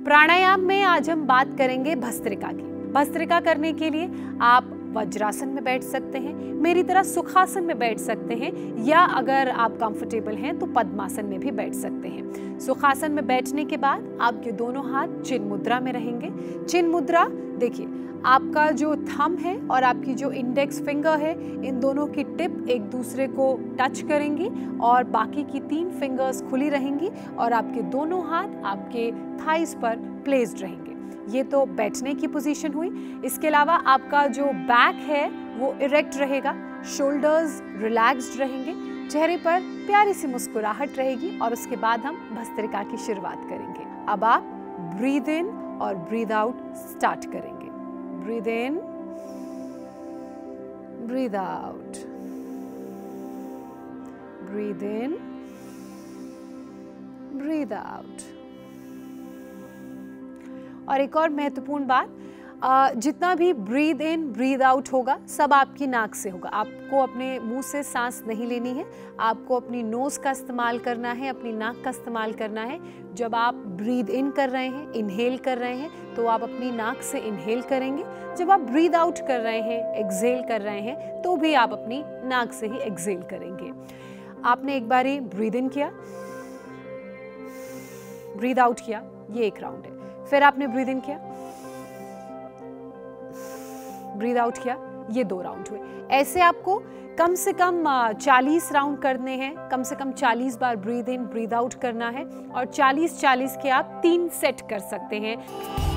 प्राणायाम में आज हम बात करेंगे भस्त्रिका की। भस्त्रिका करने के लिए आप वज्रासन में बैठ सकते हैं, मेरी तरह सुखासन में बैठ सकते हैं, या अगर आप कंफर्टेबल हैं तो पद्मासन में भी बैठ सकते हैं। सुखासन में बैठने के बाद आपके दोनों हाथ चिन्ह मुद्रा में रहेंगे। चिन्ह मुद्रा देखिए, आपका जो थंब है और आपकी जो इंडेक्स फिंगर है, इन दोनों की टिप एक दूसरे को टच करेंगी और बाकी की 3 फिंगर्स खुली रहेंगी और आपके दोनों हाथ आपके थाइस पर प्लेस्ड रहेंगे। ये तो बैठने की पोजीशन हुई। इसके अलावा आपका जो बैक है वो इरेक्ट रहेगा, शोल्डर्स रिलैक्स्ड रहेंगे, चेहरे पर प्यारी सी मुस्कुराहट रहेगी और उसके बाद हम भस्त्रिका की शुरुआत करेंगे। अब आप ब्रीद इन और ब्रीद आउट स्टार्ट करेंगे। Breathe in, breathe out, breathe in, breathe out. और एक और महत्वपूर्ण बात, जितना भी ब्रीद इन ब्रीद आउट होगा सब आपकी नाक से होगा। आपको अपने मुंह से सांस नहीं लेनी है, आपको अपनी नोज का इस्तेमाल करना है, अपनी नाक का इस्तेमाल करना है। जब आप ब्रीद इन कर रहे हैं, इनहेल कर रहे हैं, तो आप अपनी नाक से इनहेल करेंगे। जब आप ब्रीद आउट कर रहे हैं, एक्सहेल कर रहे हैं, तो भी आप अपनी नाक से ही एक्सहेल करेंगे। आपने एक बारी ब्रीद इन किया, ब्रीद आउट किया, ये एक राउंड है। फिर आपने ब्रीद इन किया, ब्रीद आउट किया, ये 2 राउंड हुए। ऐसे आपको कम से कम 40 राउंड करने हैं, कम से कम 40 बार ब्रीद इन ब्रीद आउट करना है और 40-40 के आप 3 सेट कर सकते हैं।